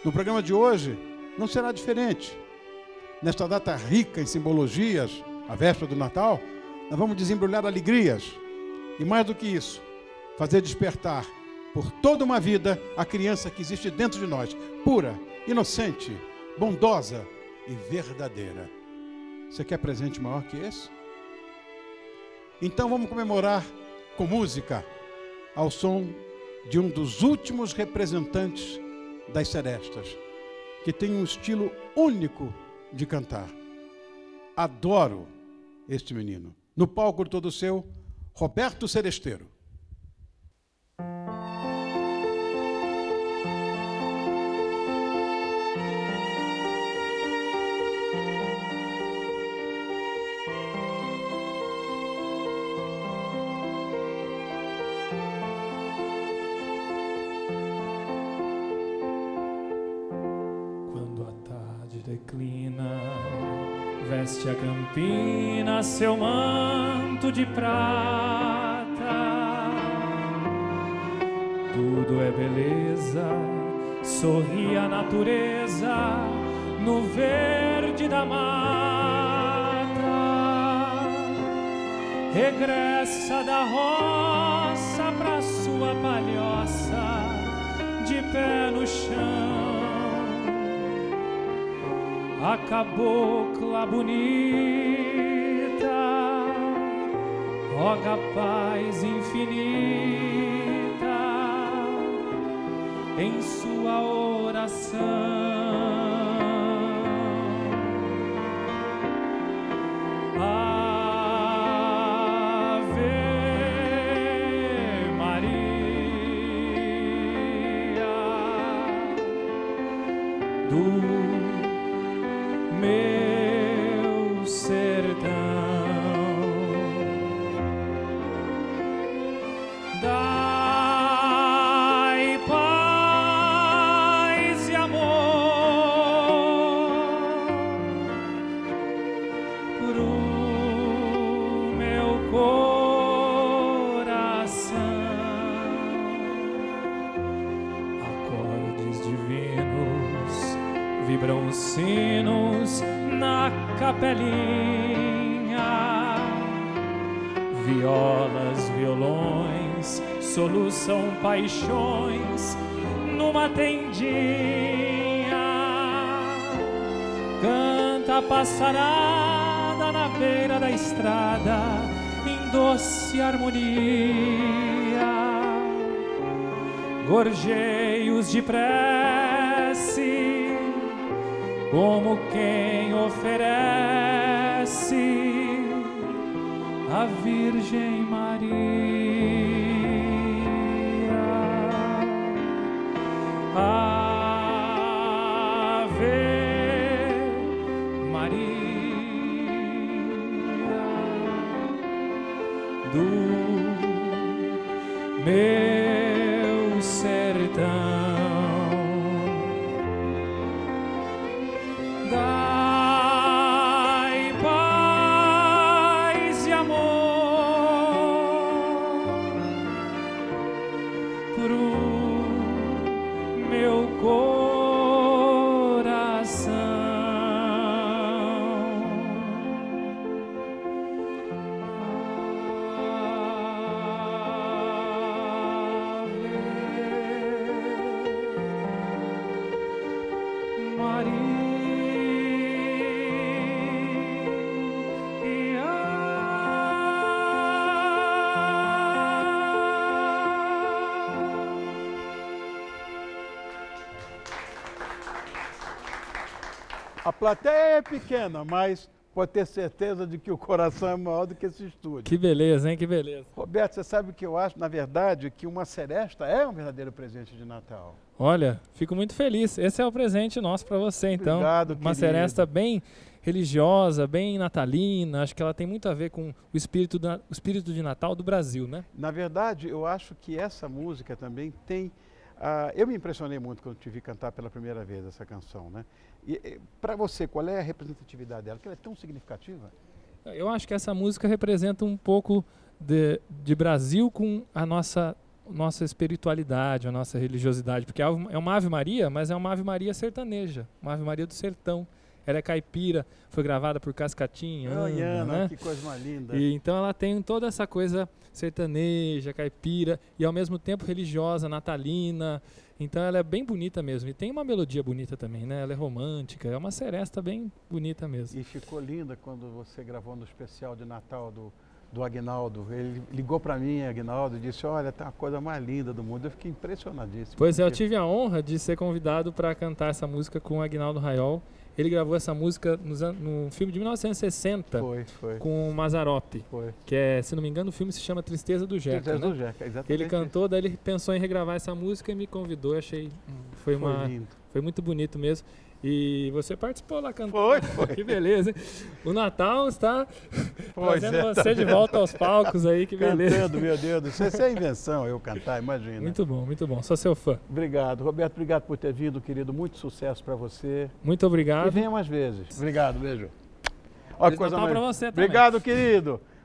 No programa de hoje não será diferente. Nesta data rica em simbologias, a véspera do Natal, nós vamos desembrulhar alegrias. E mais do que isso, fazer despertar por toda uma vida a criança que existe dentro de nós, pura, inocente, bondosa e verdadeira. Você quer presente maior que esse? Então vamos comemorar com música, ao som de um dos últimos representantes das serestas, que tem um estilo único de cantar. Adoro este menino. No palco todo seu, Roberto Seresteiro. Declina, veste a campina seu manto de prata. Tudo é beleza, sorri a natureza no verde da mata. Regressa da roça pra sua palhoça, de pé no chão. A cabocla bonita roga paz infinita em sua oração. Ave Maria do meu sertão, dai paz e amor pro meu coração. Acordes divinos vibram os sinos na capelinha, violas, violões soluçam paixões numa tendinha. Canta a passarada na beira da estrada em doce harmonia, gorjeios de prece como quem oferece a Virgem Maria. Ave Maria do meu sertão. Dai paz e amor pro meu coração. Ave Maria. A plateia é pequena, mas pode ter certeza de que o coração é maior do que esse estúdio. Que beleza, hein? Que beleza. Roberto, você sabe o que eu acho, na verdade, que uma seresta é um verdadeiro presente de Natal. Olha, fico muito feliz. Esse é o presente nosso para você, então. Obrigado, uma querido. seresta bem religiosa, bem natalina. Acho que ela tem muito a ver com o espírito de Natal do Brasil, né? Na verdade, eu acho que essa música também tem... eu me impressionei muito quando te vi cantar pela primeira vez essa canção, né? E para você, qual é a representatividade dela? Porque ela é tão significativa. Eu acho que essa música representa um pouco de Brasil com a nossa nossa espiritualidade, a nossa religiosidade, porque é uma Ave Maria, mas é uma Ave Maria sertaneja, uma Ave Maria do sertão. Ela é caipira, foi gravada por Cascatinha, né? Que coisa mais linda. E então ela tem toda essa coisa sertaneja, caipira e ao mesmo tempo religiosa, natalina. Então ela é bem bonita mesmo. E tem uma melodia bonita também, né? Ela é romântica, é uma seresta bem bonita mesmo. E ficou linda quando você gravou no especial de Natal do Aguinaldo. Ele ligou para mim, Aguinaldo, e disse: olha, tá uma coisa mais linda do mundo. Eu fiquei impressionadíssimo. Pois é, eu tive a honra de ser convidado para cantar essa música com o Aguinaldo Raiol. Ele gravou essa música no filme de 1960 com o Mazzaropi, que é, se não me engano, o filme se chama Tristeza do Jeca. Tristeza do Jeca, exatamente. Ele cantou, daí ele pensou em regravar essa música e me convidou. Achei foi muito bonito mesmo. E você participou lá cantando. Foi. Que beleza, hein? O Natal está trazendo você de volta aos palcos aí, que beleza. Cantando, meu Deus, isso é invenção, eu cantar, imagina. Muito bom, sou seu fã. Obrigado, Roberto, obrigado por ter vindo, querido, muito sucesso para você. Muito obrigado. E venha mais vezes. Obrigado, beijo. Olha que coisa mais... para você também. Obrigado, querido.